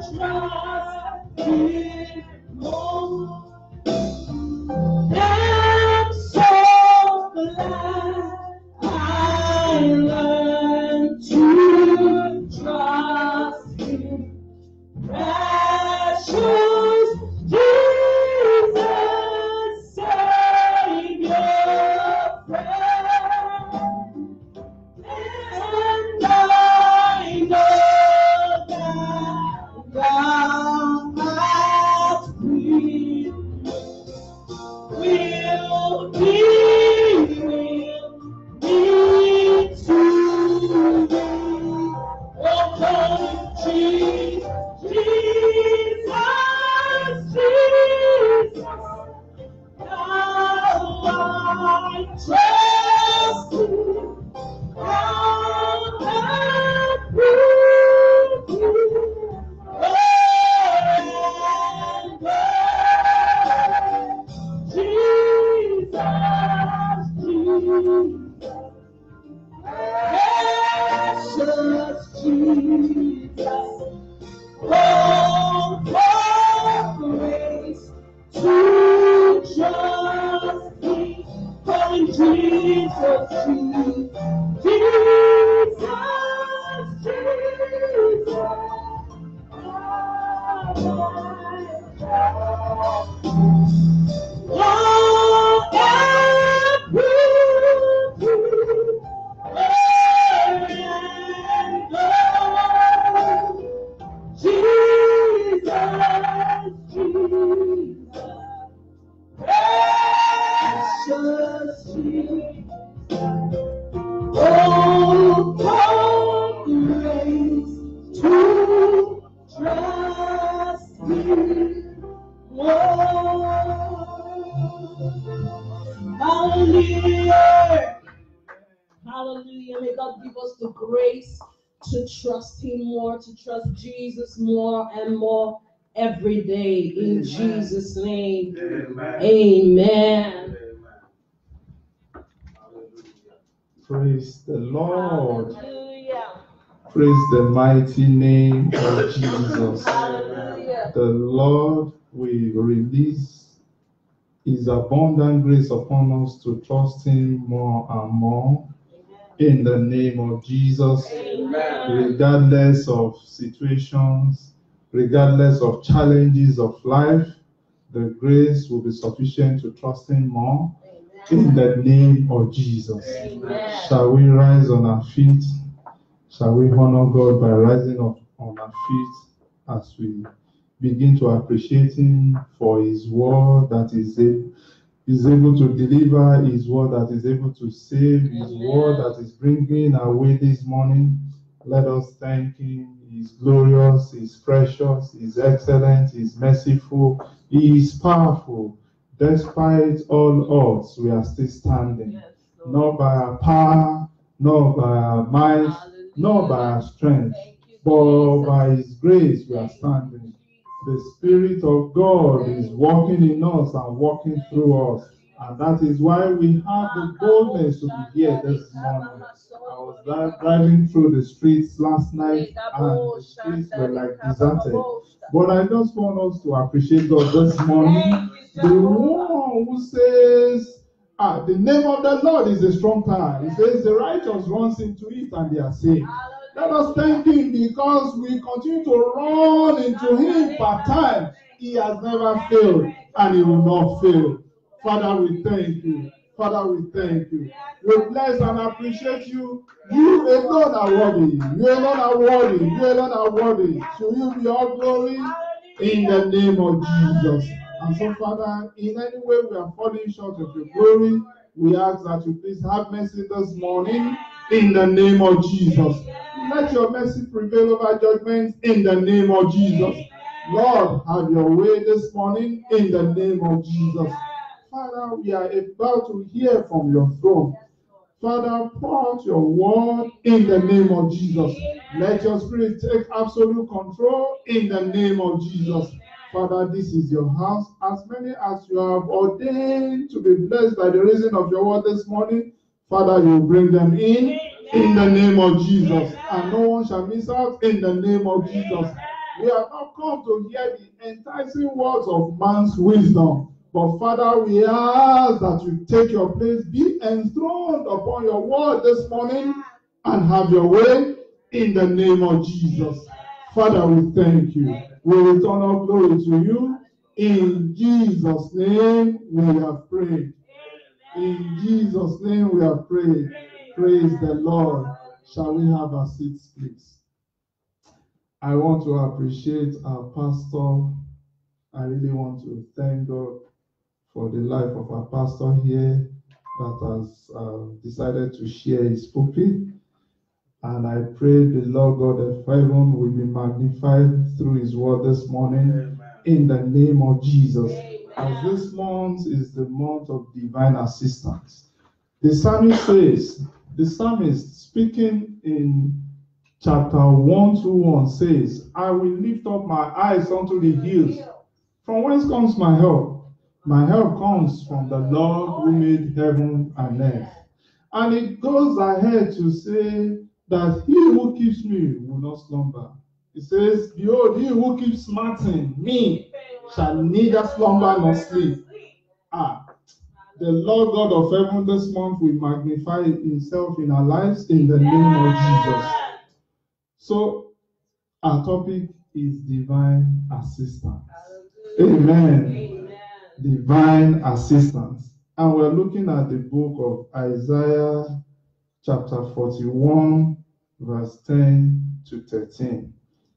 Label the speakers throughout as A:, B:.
A: To trust Jesus more and more every day in Jesus' name. Amen.
B: Praise the Lord.
A: Hallelujah.
B: Praise the mighty name of Jesus.
A: Hallelujah.
B: The Lord will release His abundant grace upon us to trust Him more and more. In the name of Jesus,
A: Amen.
B: Regardless of situations, regardless of challenges of life, the grace will be sufficient to trust Him more.
A: Amen.
B: In the name of Jesus.
A: Amen.
B: Shall we rise on our feet? Shall we honor God by rising up on our feet as we begin to appreciate Him for His word that is able to deliver, His word that is able to save, His word that is bringing our way this morning. Let us thank Him. He is glorious, He is precious, He is excellent, He is merciful, He is powerful. Despite all odds, we are still standing.
A: Yes,
B: Not by our power, not by our might, not by our strength, but by His grace we are standing. The Spirit of God is working in us and working through us. And that is why we have the boldness to be here this morning. I was driving through the streets last night and the streets were like deserted. But I just want us to appreciate God this morning. The one who says, the name of the Lord is a strong tower. He says the righteous runs into it and they are saved. Let us thank Him because we continue to run into Him per time. He has never failed and He will not fail. Father, we thank You. Father, we thank You. We bless and appreciate You. You alone are worthy. You alone are worthy. You alone are worthy. To You be all glory in the name of Jesus. And so, Father, in any way we are falling short of Your glory, we ask that You please have mercy this morning in the name of Jesus. Let Your mercy prevail over judgment in the name of Jesus. Lord, have Your way this morning in the name of Jesus. Father, we are about to hear from Your throne. Father, pour out Your word in the name of Jesus. Let Your Spirit take absolute control in the name of Jesus. Father, this is Your house. As many as You have ordained to be blessed by the reason of Your word this morning, Father, You bring them in the name of Jesus. And no one shall miss out in the name of Jesus. We have not come to hear the enticing words of man's wisdom. But Father, we ask that you take your place, be enthroned upon your word this morning, and have your way in the name of Jesus. Father, we thank you. We return our glory to you. In Jesus' name we have prayed. In Jesus' name we have prayed. Praise the Lord. Shall we have our seats, please? I want to appreciate our pastor. I really want to thank God for the life of our pastor here that has decided to share his pulpit. And I pray the Lord God of heaven will be magnified through his word this morning. Amen. In the name of Jesus. Amen. As this month is the month of divine assistance. The psalmist speaking in chapter 121 says, I will lift up my eyes unto the hills. From whence comes my help? My help comes from the Lord who made heaven and earth. And it goes ahead to say that he who keeps me will not slumber. It says, behold, he who keeps smarting me shall neither slumber nor sleep. The Lord God of heaven this month will magnify himself in our lives in the name of Jesus. So, our topic is divine assistance. Amen. Amen. Divine assistance. And we're looking at the book of Isaiah chapter 41, verse 10 to 13.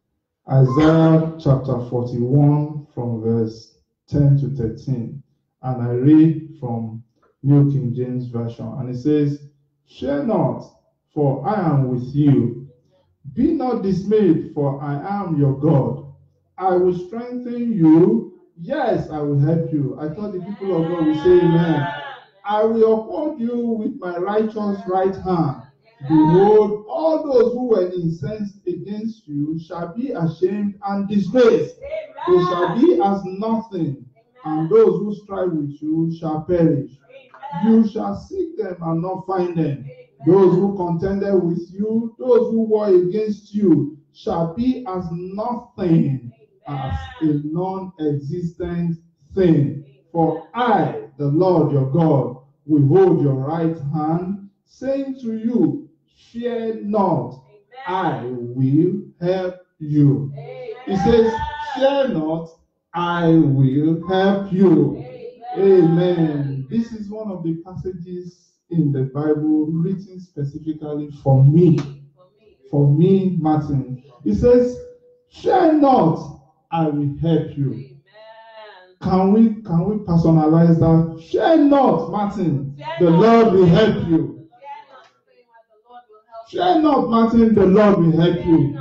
B: Isaiah chapter 41 from verse 10 to 13. And I read from New King James Version. And it says, fear not, for I am with you. Be not dismayed, for I am your God. I will strengthen you. Yes, I will help you. I thought the people of God will say amen. I will uphold you with my righteous right hand. Behold, all those who were incensed against you shall be ashamed and disgraced. They shall be as nothing, and those who strive with you shall perish. You shall seek them and not find them. Those who contended with you, those who war against you, shall be as nothing, as a non-existent thing. For I, the Lord your God, will hold your right hand, saying to you, fear not, I will help you. He says, fear not, I will help you. Amen. This is one of the passages in the Bible written specifically for me. For me, Martin. It says, fear not, I will help you. Can we personalize that? Fear not, Martin. The Lord will help you. Fear not, Martin. The Lord will help you.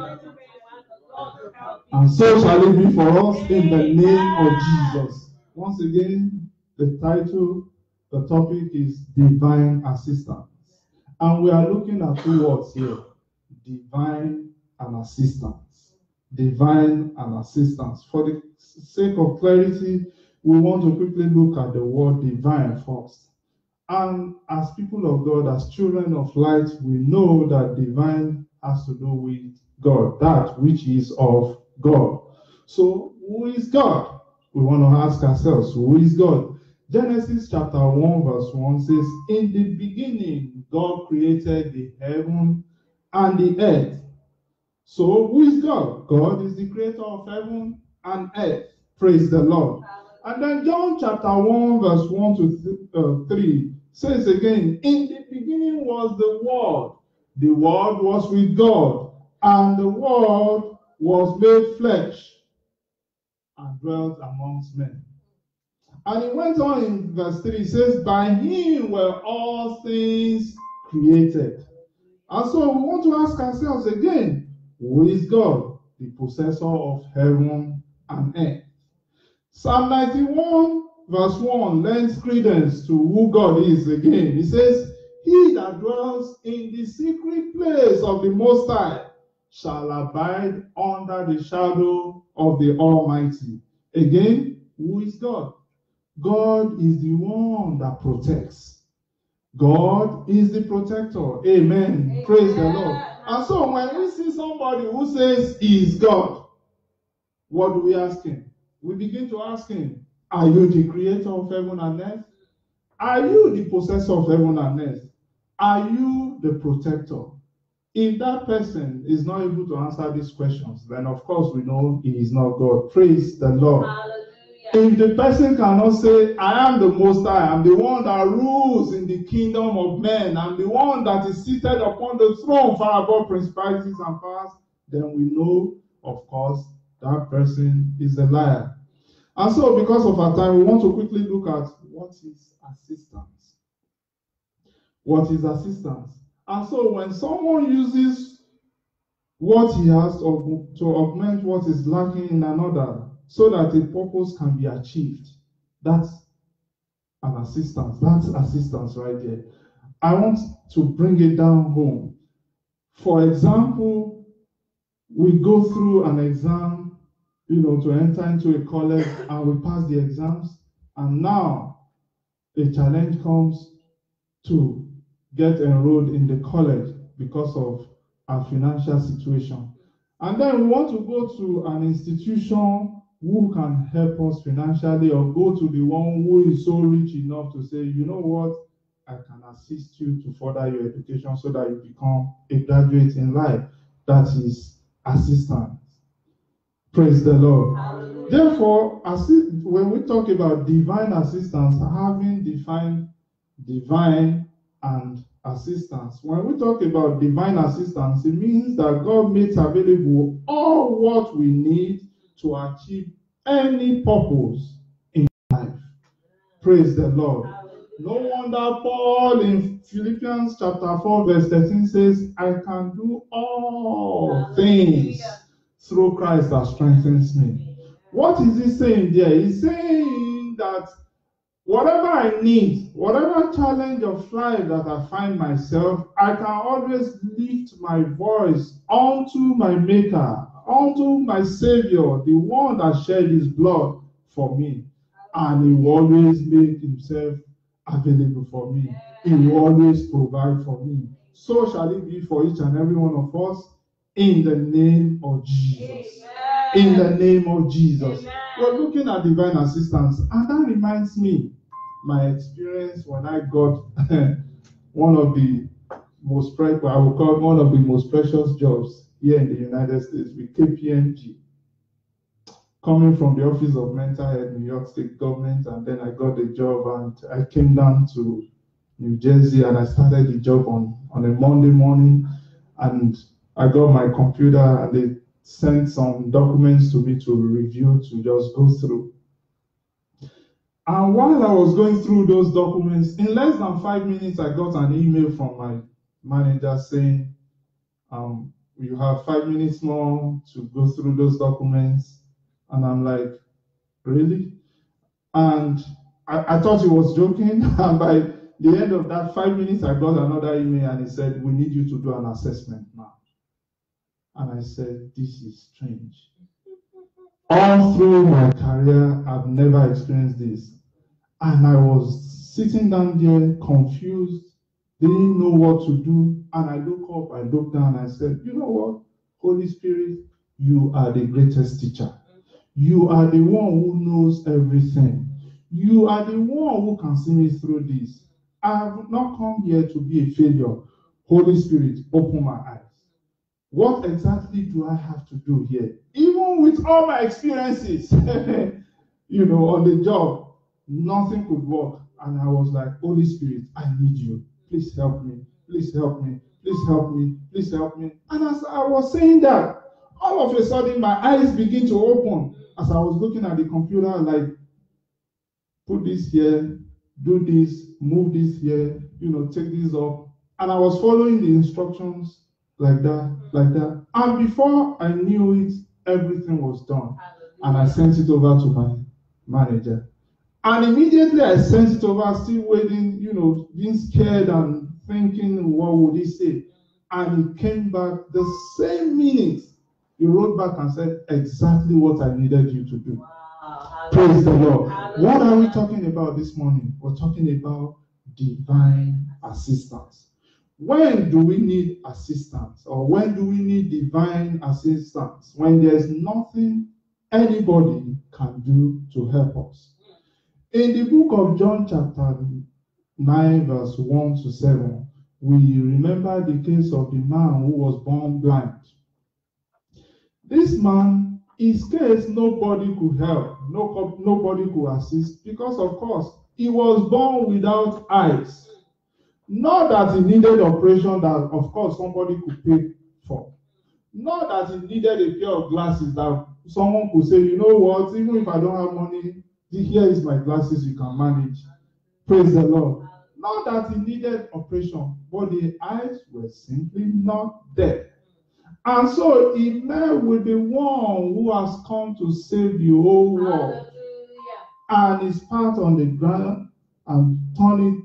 B: And so shall it be for us in the name of Jesus. Once again, the title, the topic is divine assistance. And we are looking at two words here. Divine and assistance. Divine and assistance. For the sake of clarity, we want to quickly look at the word divine first. And as people of God, as children of light, we know that divine has to do with God, that which is of God. So, who is God? We want to ask ourselves, who is God? Genesis chapter 1 verse 1 says, in the beginning, God created the heaven and the earth. So, who is God? God is the creator of heaven and earth. Praise the Lord. And then John chapter 1 verse 1 to 3 says again, in the beginning was the Word. The Word was with God, and the Word was made flesh and dwelt amongst men. And it went on in verse 3, it says, by him were all things created. And so we want to ask ourselves again, who is God, the possessor of heaven and earth? Psalm 91 verse 1 lends credence to who God is again. It says, he that dwells in the secret place of the Most High shall abide under the shadow of the Almighty. Again, who is God? God is the one that protects. God is the protector. Amen. Praise the Lord. And so when we see somebody who says he is God, what do we ask him? We begin to ask him, are you the creator of heaven and earth? Are you the possessor of heaven and earth? Are you the protector? If that person is not able to answer these questions, then of course we know he is not God. Praise the Lord.
A: Hallelujah.
B: If the person cannot say, I am the Most High, I'm the one that rules in the kingdom of men, I'm the one that is seated upon the throne far above principalities and powers, then we know, of course, that person is a liar. And so, because of our time, we want to quickly look at what is assistance. What is assistance? And so, when someone uses what he has to augment what is lacking in another, so that a purpose can be achieved, that's an assistance. That's assistance right there. I want to bring it down home. For example, we go through an exam, to enter into a college, and we pass the exams, and now a challenge comes to get enrolled in the college because of our financial situation. And then we want to go to an institution who can help us financially, or go to the one who is so rich enough to say, you know what, I can assist you to further your education so that you become a graduate in life. That is assistance. Praise the Lord. Hallelujah. Therefore, when we talk about divine assistance, having defined divine and assistance, when we talk about divine assistance, it means that God makes available all what we need to achieve any purpose in life. Praise the Lord. Hallelujah. No wonder Paul in Philippians chapter 4 verse 13 says, I can do all things through Christ that strengthens me. What is he saying there? He's saying that whatever I need, whatever challenge of life that I find myself, I can always lift my voice unto my Maker, unto my Savior, the one that shed his blood for me. And he will always make himself available for me. He will always provide for me. So shall it be for each and every one of us, in the name of Jesus. In the name of Jesus. We're looking at divine assistance, and that reminds me my experience when I got one of the most precious jobs here in the United States with KPMG, coming from the Office of Mental Health, New York State government, and then I got the job, and I came down to New Jersey, and I started the job on a Monday morning, and I got my computer, and they sent some documents to me to review, to just go through. And while I was going through those documents, in less than 5 minutes, I got an email from my manager saying, you have 5 minutes more to go through those documents. And I'm like, really? And I thought he was joking. And by the end of that 5 minutes, I got another email, and he said, we need you to do an assessment now. And I said, this is strange. All through my career, I've never experienced this. And I was sitting down there confused, didn't know what to do. And I looked up, I looked down, and I said, you know what, Holy Spirit, you are the greatest teacher. You are the one who knows everything. You are the one who can see me through this. I have not come here to be a failure. Holy Spirit, open my eyes. What exactly do I have to do here? Even with all my experiences, on the job, nothing could work. And I was like, Holy Spirit, I need you. Please help me. Please help me. Please help me. Please help me. And as I was saying that, all of a sudden, my eyes begin to open. As I was looking at the computer, like, put this here, do this, move this here, take this up. And I was following the instructions like that. And before I knew it, everything was done. And I sent it over to my manager. And immediately I sent it over, still waiting, being scared and thinking, what would he say? And he came back the same minute. He wrote back and said exactly what I needed you to do. Wow. Praise the Lord. Hallelujah. What are we talking about this morning? We're talking about divine assistance. When do we need assistance? Or when do we need divine assistance? When there's nothing anybody can do to help us. In the book of John chapter 9 verse 1 to 7, we remember the case of the man who was born blind. This man, his case, nobody could help, nobody could assist, because of course, he was born without eyes. Not that he needed operation that, of course, somebody could pay for. Not that he needed a pair of glasses that someone could say, you know what, even if I don't have money, here is my glasses, you can manage. Praise the Lord. Not that he needed operation, but the eyes were simply not there. And so he met with the one who has come to save the whole world. And he spat on the ground and turned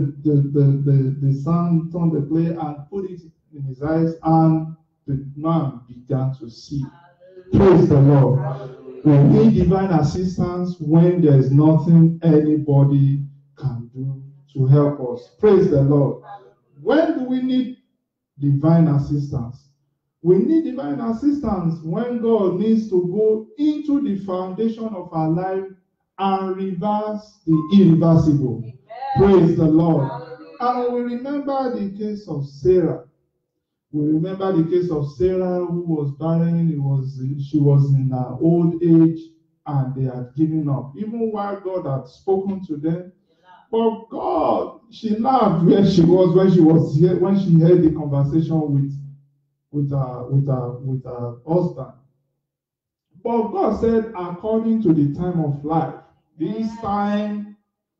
B: the sand, turned the clay and put it in his eyes, and the man began to see. Praise the Lord. We need divine assistance when there is nothing anybody can do to help us. Praise the Lord. When do we need divine assistance? We need divine assistance when God needs to go into the foundation of our life and reverse the irreversible. Amen. Praise the Lord. And we remember the case of Sarah. We remember the case of Sarah, who was barren. She was in her old age, and they had given up, even while God had spoken to them. But God, she laughed where she was when she heard the conversation with her husband. But God said, according to the time of life, this time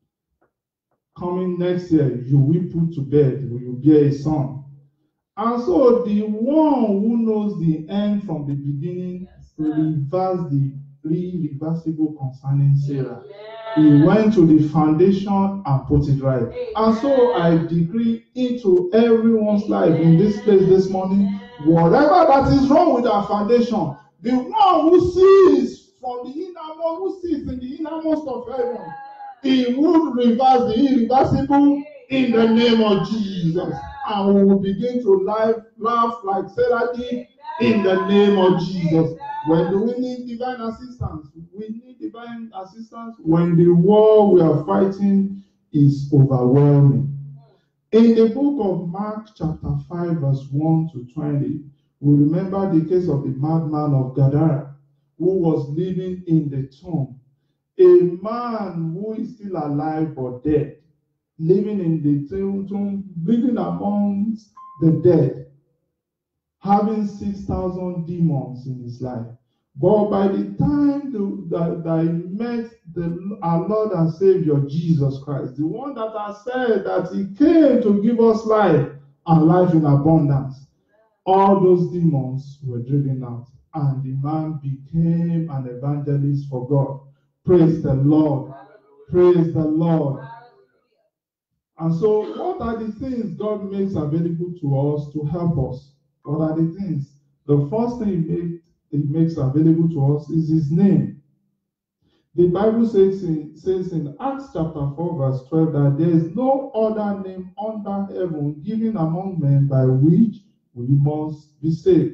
B: coming next year, you will put to bed, you will bear a son. And so the one who knows the end from the beginning will reverse the irreversible concerning Sarah. He went to the foundation and put it right. And so I decree into everyone's life in this place this morning, whatever that is wrong with our foundation, the one who sees from the innermost, who sees in the innermost of heaven, he will reverse the irreversible in the name of Jesus. And we will begin to laugh like Sarah did in the name of Jesus. When do we need divine assistance? We need divine assistance when the war we are fighting is overwhelming. In the book of Mark chapter 5 verse 1 to 20, we remember the case of the madman of Gadara, who was living in the tomb. A man who is still alive but dead, living in the tomb, living amongst the dead, having 6,000 demons in his life. But by the time that he met our Lord and Savior Jesus Christ, the one that has said that he came to give us life and life in abundance, all those demons were driven out, and the man became an evangelist for God. Praise the Lord. Praise the Lord. And so, what are the things God makes available to us to help us? What are the things? The first thing He makes available to us is His name. The Bible says in Acts chapter 4 verse 12 that there is no other name under heaven given among men by which we must be saved.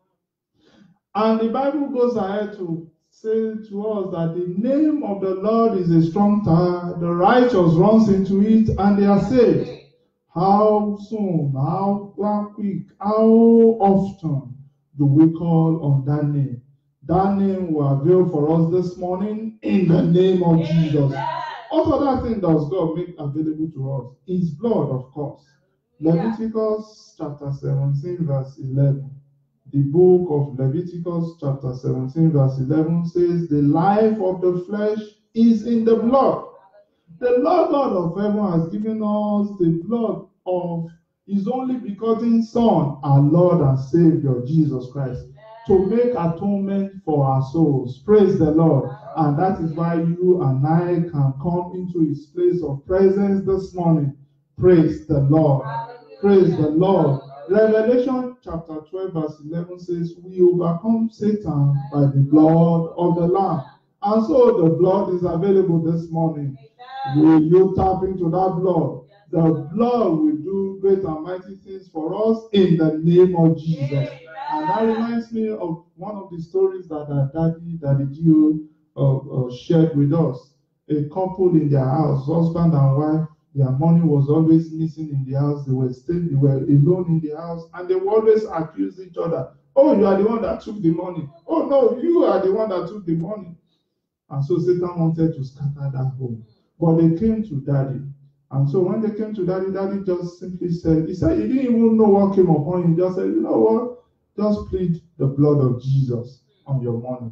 B: And the Bible goes ahead to say to us that the name of the Lord is a strong tower, the righteous runs into it and they are saved. How soon, how quick, how often do we call on that name? That name will avail for us this morning in the name of Jesus. What other thing does God make available to us? His blood, of course. Leviticus chapter 17 verse 11. The book of Leviticus chapter 17 verse 11 says, the life of the flesh is in the blood. The Lord God of heaven has given us the blood of His only begotten Son, our Lord and Savior, Jesus Christ, to make atonement for our souls. Praise the Lord. And that is why you and I can come into His place of presence this morning. Praise the Lord. Praise the Lord. Revelation chapter 12 verse 11 says, we overcome Satan by the blood of the Lamb. And so the blood is available this morning. Will you tap into that blood? The blood will do great and mighty things for us in the name of Jesus. And that reminds me of one of the stories that our Daddy Gio shared with us. A couple in their house, husband and wife, their money was always missing in the house. They were alone in the house, and they would always accuse each other. Oh, you are the one that took the money. Oh, no, you are the one that took the money. And so Satan wanted to scatter that home. But they came to Daddy. And so when they came to Daddy, Daddy just simply said, he didn't even know what came upon him. He just said, you know what? Just plead the blood of Jesus on your money.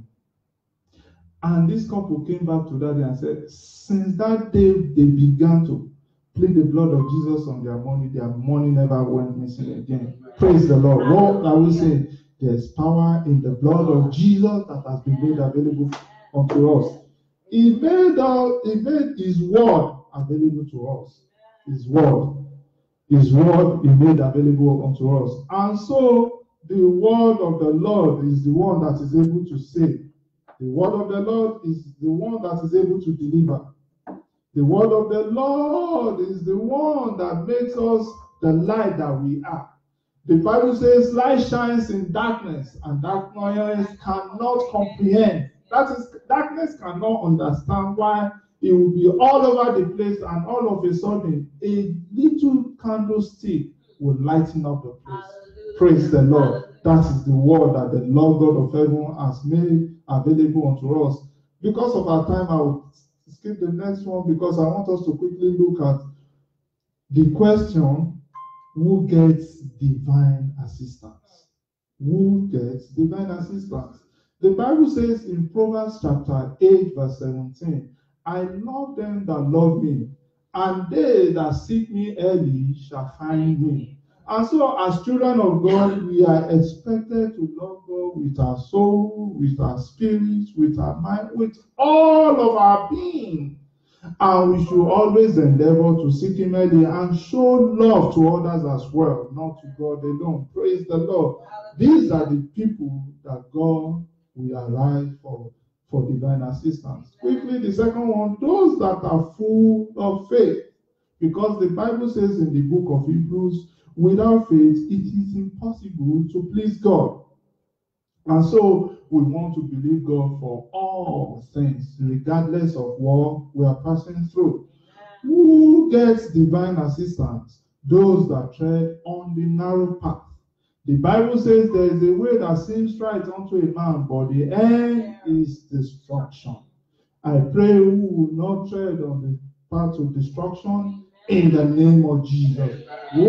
B: And this couple came back to Daddy and said, since that day they began to plead the blood of Jesus on their money never went missing again. Praise the Lord. What are we saying? There's power in the blood of Jesus that has been made available unto us. He made his word available to us. His word he made available unto us. And so the word of the Lord is the one that is able to save. The word of the Lord is the one that is able to deliver. The word of the Lord is the one that makes us the light that we are. The Bible says light shines in darkness, and darkness cannot comprehend. That is, darkness cannot understand why it will be all over the place, and all of a sudden a little candlestick will lighten up the place. Hallelujah. Praise the Lord. That is the word that the Lord God of heaven has made available unto us. Because of our time, I will skip the next one because I want us to quickly look at the question, who gets divine assistance? Who gets divine assistance? The Bible says in Proverbs chapter 8 verse 17, I love them that love me, and they that seek me early shall find me. And so as children of God, we are expected to love God with our soul, with our spirit, with our mind, with all of our being. And we should always endeavor to seek Him early and show love to others as well, not to God alone. Praise the Lord. These are the people that God will arise for divine assistance. Quickly, the second one, those that are full of faith. Because the Bible says in the book of Hebrews, without faith, it is impossible to please God. And so we want to believe God for all things, regardless of what we are passing through. Who gets divine assistance? Those that tread on the narrow path. The Bible says there is a way that seems right unto a man, but the end is destruction. I pray who will not tread on the path to destruction in the name of Jesus.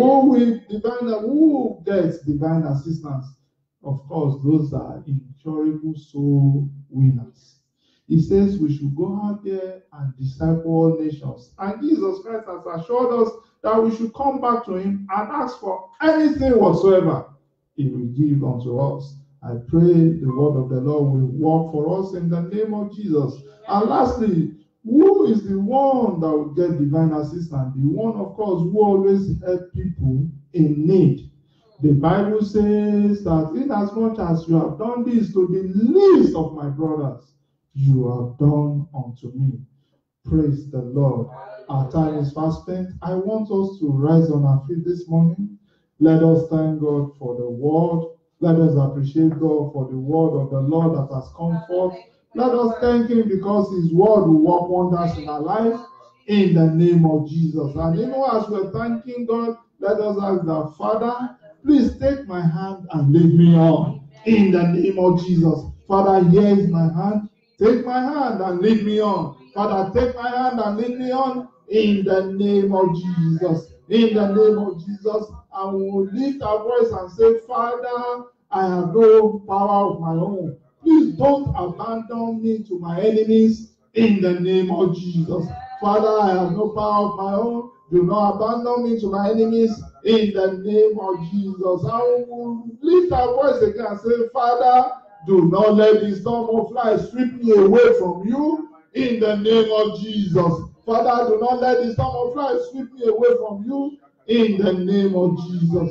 B: Who gets divine assistance? Of course, those are incurable soul winners. He says we should go out there and disciple all nations. And Jesus Christ has assured us that we should come back to Him and ask for anything whatsoever He will give unto us. I pray the word of the Lord will work for us in the name of Jesus. And lastly, who is the one that will get divine assistance? The one, of course, who always helps people in need. The Bible says that inasmuch as you have done this to the least of my brothers, you have done unto me. Praise the Lord. Our time is fast spent. I want us to rise on our feet this morning. Let us thank God for the word. Let us appreciate God for the word of the Lord that has come forth. Let us thank Him because His word will work wonders in our lives in the name of Jesus. And even as we're thanking God, let us ask the Father, please take my hand and lead me on in the name of Jesus. Father, here is my hand. Take my hand and lead me on. Father, take my hand and lead me on in the name of Jesus. In the name of Jesus. And we will lift our voice and say, Father, I have no power of my own. Please don't abandon me to my enemies in the name of Jesus. Father, I have no power of my own. Do not abandon me to my enemies in the name of Jesus. I will lift our voice again and say, Father, do not let the storm of life sweep me away from you in the name of Jesus. Father, do not let the storm of life sweep me away from you in the name of Jesus.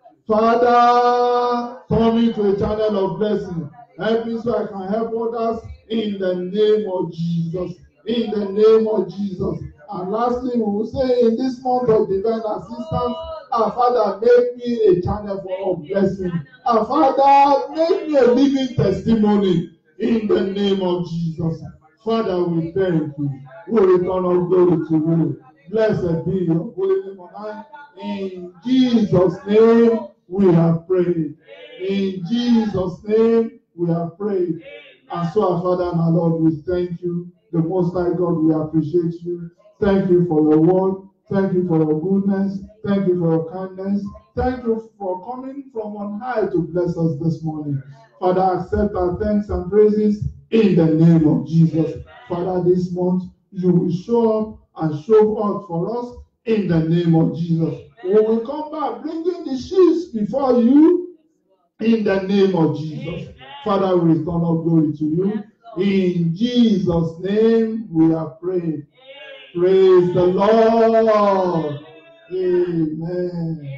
B: Father, turn me to a channel of blessing. Help me so I can help others in the name of Jesus. In the name of Jesus. And lastly, we will say in this month of divine assistance, Our Father, make me a channel for blessing. Our Father, make me a living testimony in the name of Jesus. Father, we thank you. We return all glory to you. Blessed be your holy name on high. In Jesus' name we have prayed. In Jesus' name we have prayed. And so, our Father and our Lord, we thank you. The Most High God, we appreciate you. Thank you for your word. Thank you for your goodness. Thank you for your kindness. Thank you for coming from on high to bless us this morning. Father, accept our thanks and praises in the name of Jesus. Father, this month you will show up and show out for us in the name of Jesus. We will come back bringing the sheaves before you in the name of Jesus. Father, we return all glory to you. In Jesus' name we have prayed. Praise the Lord. Amen.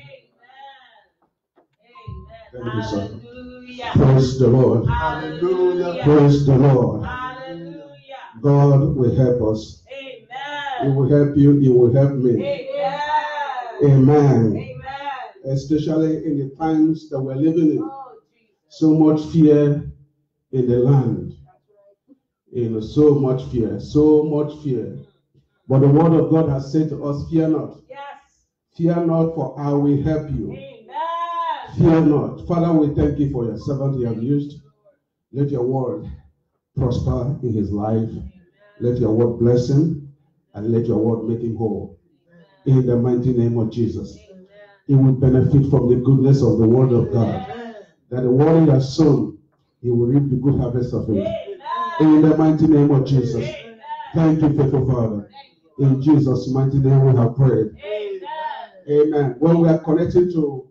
C: Thank you, sir. Praise the Lord.
A: Hallelujah.
C: Praise the Lord.
A: Hallelujah.
C: God will help us.
A: Amen.
C: He will help you. He will help me.
A: Amen.
C: Amen.
A: Amen.
C: Especially in the times that we're living in. So much fear in the land. So much fear. So much fear. But the word of God has said to us, fear not.
A: Yes.
C: Fear not, for I will help you.
A: Amen.
C: Fear not. Father, we thank you for your servant you have used. Let your word prosper in his life. Let your word bless him, and let your word make him whole. In the mighty name of Jesus. He will benefit from the goodness of the word of God. That the word he has sown, he will reap the good harvest of it. In the mighty name of Jesus. Thank you, faithful Father. In Jesus' mighty name we have prayed. Amen. When we are connected to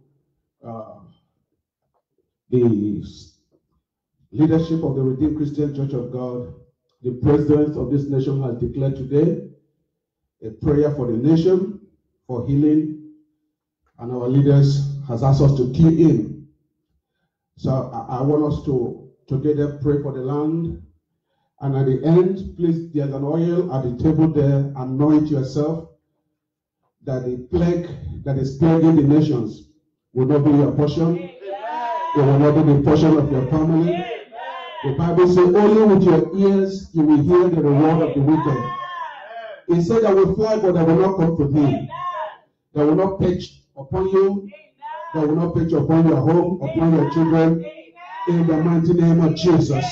C: the leadership of the Redeemed Christian Church of God, the president of this nation has declared today a prayer for the nation, for healing, and our leaders has asked us to key in. So I want us to together pray for the land. And at the end, please, there's an oil at the table there. Anoint yourself, that the plague that is plaguing the nations will not be your portion. It will not be the portion of your family. The Bible says, only with your ears you will hear the reward of the wicked. It said that will fly, but that will not come to thee. That will not pitch upon you. That will not pitch upon your home, upon your children. In the mighty name of Jesus.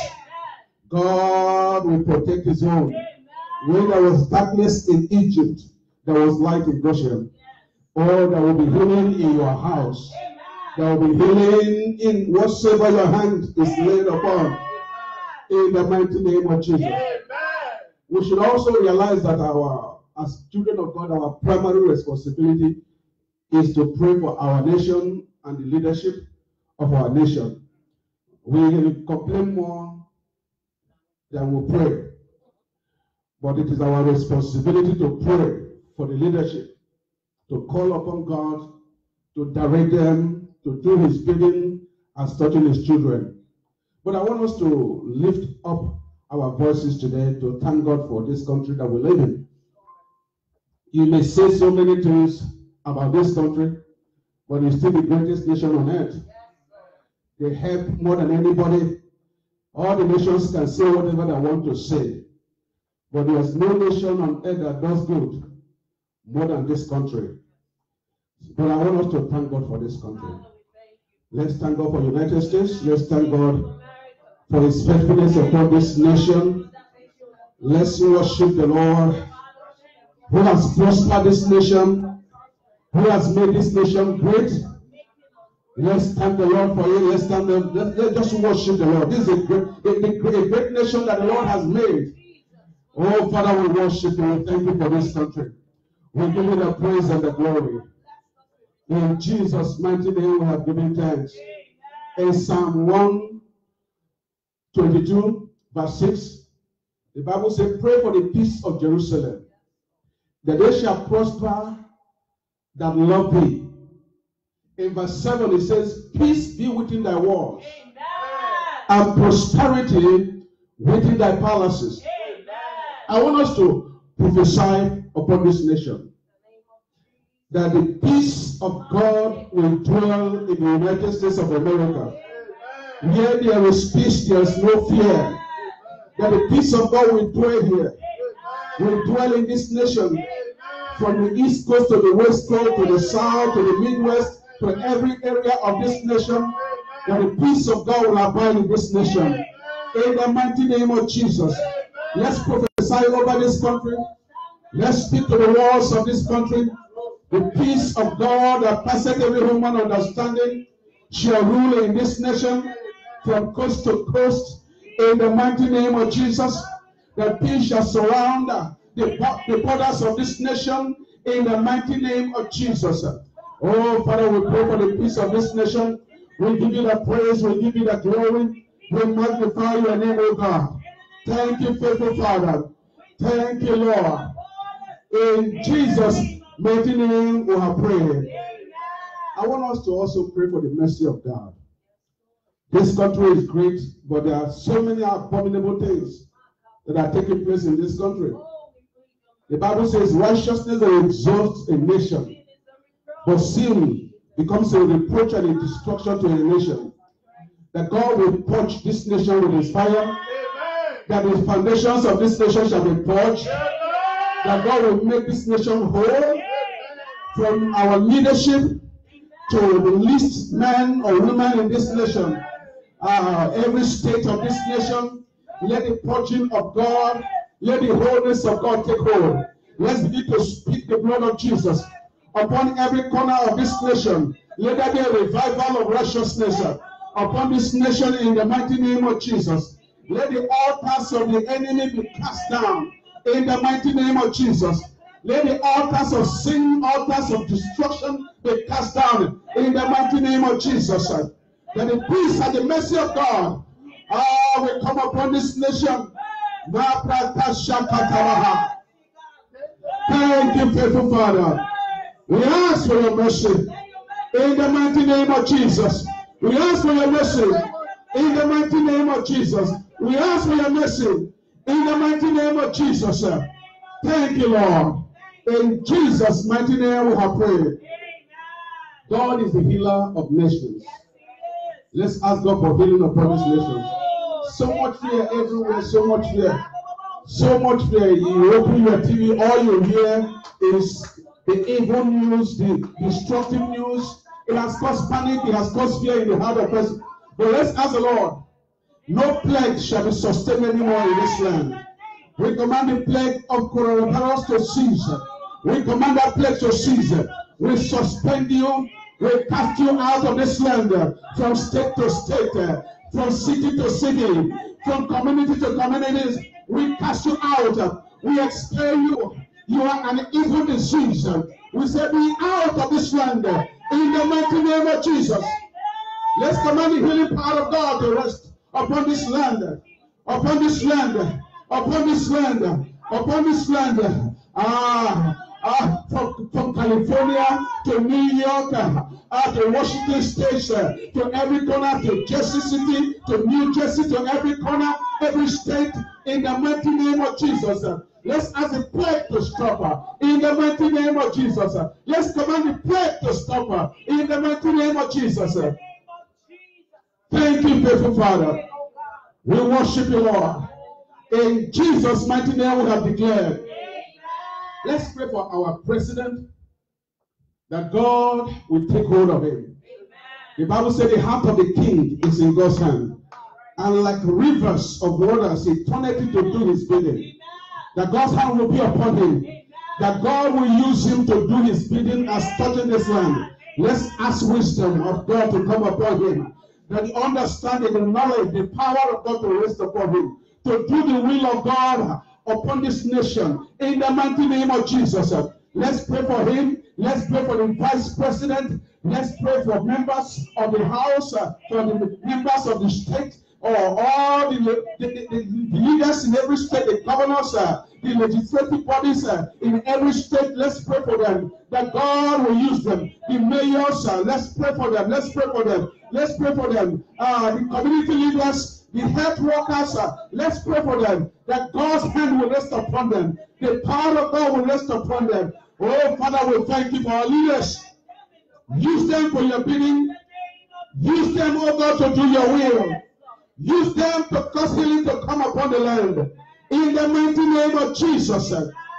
C: God will protect his own. When there was darkness in Egypt, there was light in Goshen. Oh, there will be healing in your house. There will be healing in whatsoever your hand is laid upon. In the mighty name of Jesus. We should also realize that as children of God, our primary responsibility is to pray for our nation and the leadership of our nation. We complain more than we pray. But it is our responsibility to pray for the leadership, to call upon God, to direct them, to do his bidding as touching his children. But I want us to lift up our voices today to thank God for this country that we live in. You may say so many things about this country, but it's still the greatest nation on earth. They help more than anybody. All the nations can say whatever they want to say. But there's no nation on earth that does good more than this country. But I want us to thank God for this country. Let's thank God for the United States. Let's thank God for his faithfulness upon this nation. Let's worship the Lord who has prospered this nation, who has made this nation great. Let's thank the Lord for it. Let's just worship the Lord. This is a great nation that the Lord has made. Oh, Father, we worship you. We thank you for this country. We give you the praise and the glory. In Jesus' mighty name, we have given thanks. In Psalm 122, verse 6, the Bible says, pray for the peace of Jerusalem, that they shall prosper that love thee. In verse 7, it says, peace be within thy walls, and prosperity within thy palaces. I want us to prophesy upon this nation that the peace peace of God will dwell in the United States of America. Where there is peace, there is no fear. That the peace of God will dwell here, will dwell in this nation, from the East Coast to the West Coast, to the South, to the Midwest, to every area of this nation. That the peace of God will abide in this nation. In the mighty name of Jesus, let's prophesy over this country. Let's speak to the walls of this country. The peace of God that passeth every human understanding shall rule in this nation from coast to coast. In the mighty name of Jesus, the peace shall surround the borders of this nation. In the mighty name of Jesus. Oh, Father, we pray for the peace of this nation. We give you the praise. We give you the glory. We magnify your name, O God. Thank you, faithful Father. Thank you, Lord. In Jesus' mighty name we have prayed. I want us to also pray for the mercy of God. This country is great, but there are so many abominable things that are taking place in this country. The Bible says righteousness will exalt a nation, but sin becomes a reproach and a destruction to a nation. That God will purge this nation with his fire, that the foundations of this nation shall be purged, that God will make this nation whole, from our leadership to the least man or woman in this nation, every state of this nation. Let the purging of God, let the wholeness of God take hold. Let's begin to speak the blood of Jesus upon every corner of this nation. Let there be a revival of righteousness upon this nation in the mighty name of Jesus. Let the altars of the enemy be cast down in the mighty name of Jesus. Let the altars of sin, altars of destruction be cast down in the mighty name of Jesus. That the peace and the mercy of God will come upon this nation. Thank you, faithful Father. We ask for your mercy in the mighty name of Jesus. We ask for your mercy in the mighty name of Jesus. We ask for your mercy in the mighty name of Jesus. Thank you, Lord. In Jesus' mighty name we have prayed. God is the healer of nations. Let's ask God for healing upon this nation. So much fear everywhere, so much fear. So much fear. You open your TV, all you hear is the evil news, the destructive news. It has caused panic, it has caused fear in the heart of person. But let's ask the Lord, no plague shall be sustained anymore in this land. We command the plague of coronavirus to cease. We command that plague to cease. We suspend you. We cast you out of this land, from state to state, from city to city, from community to communities. We cast you out. We expel you. You are an evil disease. We say, be out of this land in the mighty name of Jesus. Let's command the healing power of God to rest upon this land, upon this land, upon this land, upon this land. From California to New York, to Washington State, to every corner, to Jersey City, to New Jersey, to every corner, every state, in the mighty name of Jesus. Let's ask the plague to stop in the mighty name of Jesus. Let's command the plague to stop in the mighty name of Jesus. Thank you, faithful Father. We worship you, Lord. In Jesus' mighty name we have declared. Let's pray for our president, that God will take hold of him. The Bible said the heart of the king is in God's hand. And like rivers of waters, he turneth it to do his bidding. That God's hand will be upon him. That God will use him to do his bidding as touching this land. Let's ask wisdom of God to come upon him. That the understanding, the knowledge, the power of God to rest upon him. To do the will of God upon this nation in the mighty name of Jesus. Let's pray for him. Let's pray for the vice president. Let's pray for members of the house, for the members of the state, or all the leaders in every state, the governors, the legislative bodies in every state. Let's pray for them, that God will use them. The mayors, let's pray for them. Let's pray for them. Let's pray for them. The community leaders, the health workers, let's pray for them, that God's hand will rest upon them. The power of God will rest upon them. Oh, Father, we thank you for our leaders. Use them for your bidding. Use them, oh God, to do your will. Use them to cause healing to come upon the land. In the mighty name of Jesus.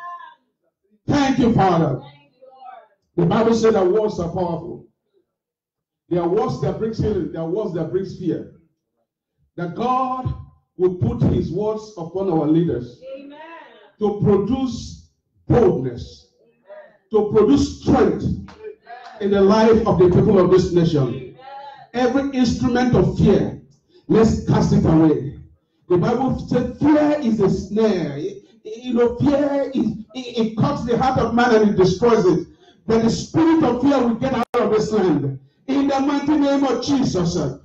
C: Thank you, Father. The Bible said that words are powerful. There are words that brings healing. There are words that brings fear. That God will put his words upon our leaders. Amen. To produce boldness. Amen. To produce strength. Amen. In the life of the people of this nation. Amen. Every instrument of fear, let's cast it away. The Bible said fear is a snare. Fear it cuts the heart of man and it destroys it. But the spirit of fear will get out of this land. In the mighty name of Jesus. The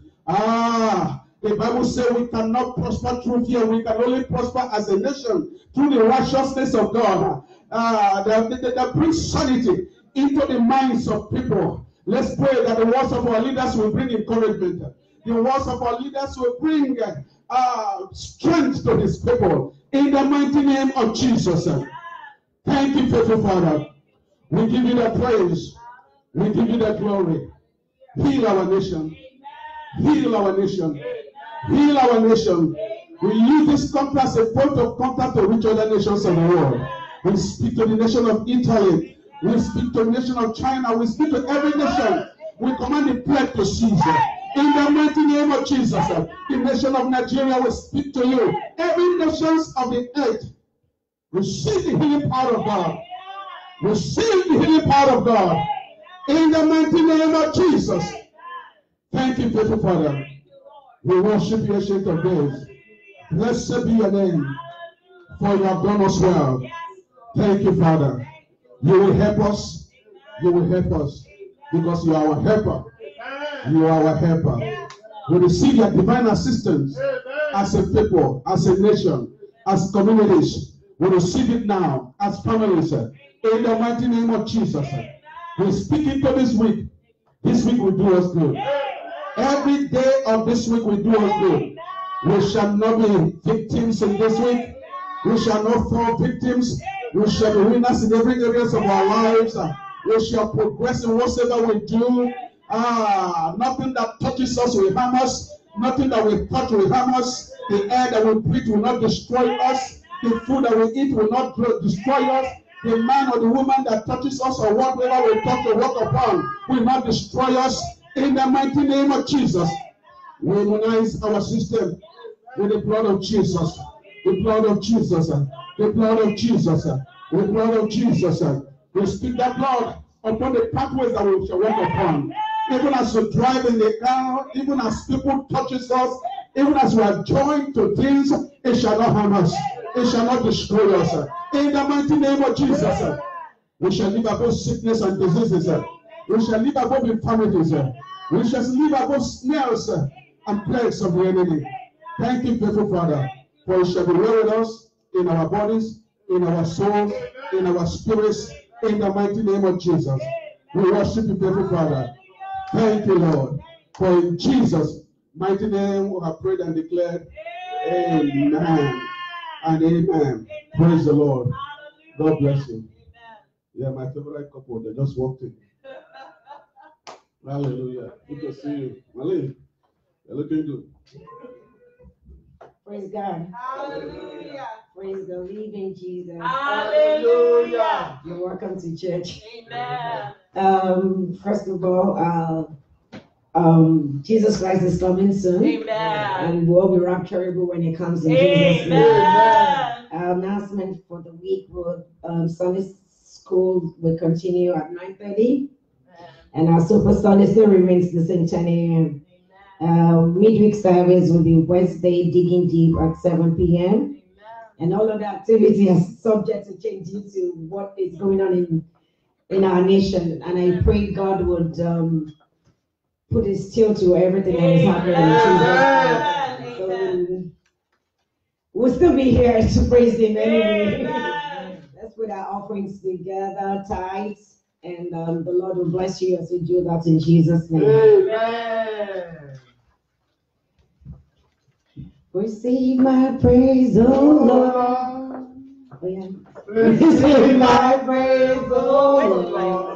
C: Bible says we cannot prosper through fear. We can only prosper as a nation through the righteousness of God. That brings sanity into the minds of people. Let's pray that the words of our leaders will bring encouragement. The words of our leaders will bring strength to these people. In the mighty name of Jesus. Thank you, faithful Father. We give you the praise. We give you the glory. Heal our nation. Heal our nation. Heal our nation. We use this conference as a point of contact to reach other nations of the world. We speak to the nation of Italy. We speak to the nation of China. We speak to every nation. We command the plague to cease. In the mighty name of Jesus, the nation of Nigeria will speak to you. Every nation of the earth, receive the healing power of God. Receive the healing power of God. In the mighty name of Jesus. Thank you, faithful Father. We worship you, ancient of days. Blessed be your name, for you have done us well. Thank you, Father. You will help us. You will help us. Because you are our helper. You are our helper. We receive your divine assistance as a people, as a nation, as communities. We receive it now as families. In the mighty name of Jesus. We speak into this week. This week will do us good. Every day of this week will do us good. We shall not be victims in this week. We shall not fall victims. We shall be winners in every area of our lives. We shall progress in whatever we do. Nothing that touches us will harm us. Nothing that we touch will harm us. The air that we breathe will not destroy us. The food that we eat will not destroy us. The man or the woman that touches us or whatever we touch or walk upon will not destroy us. In the mighty name of Jesus, we immunize our system with the blood of Jesus. The blood of Jesus. The blood of Jesus. The blood of Jesus. We speak that blood upon the pathways that we shall walk upon. Even as we drive in the car, even as people touches us, even as we are joined to things, it shall not harm us. It shall not destroy us. In the mighty name of Jesus, we shall live above sickness and diseases. We shall live above infirmities. We shall live above snares and plagues of the enemy. Thank you, faithful Father, for it shall be well with us in our bodies, in our souls, in our spirits, in the mighty name of Jesus. We worship you, faithful Father. Thank you, Lord. For in Jesus' mighty name we have prayed and declared, amen and amen. Praise the Lord. God bless you. Yeah, my favorite couple, they just walked in. Hallelujah. Good to see you. Malay, you're looking good.
A: Praise God.
D: Hallelujah.
A: Praise the living Jesus.
D: Hallelujah.
A: You're welcome to church.
D: Amen.
A: First of all, Jesus Christ is coming soon.
D: Amen.
A: And we'll be rapturable when it comes in Jesus' name.
D: Amen.
A: Announcement for the week will Sunday school will continue at 9:30. And our Super Sunday still remains the same 10 a.m. Midweek service will be Wednesday, Digging Deep at 7 p.m. And all of the activity is subject to change due to what is going on in our nation. And I pray God would put a still to everything that is happening in Jesus' name. So we'll still be here to praise Him anyway. Let's put our offerings together, tithes. And the Lord will bless you as you do that in Jesus' name.
D: Amen.
A: Receive my praise, oh Lord. Oh, yeah. Receive my praise, oh Lord.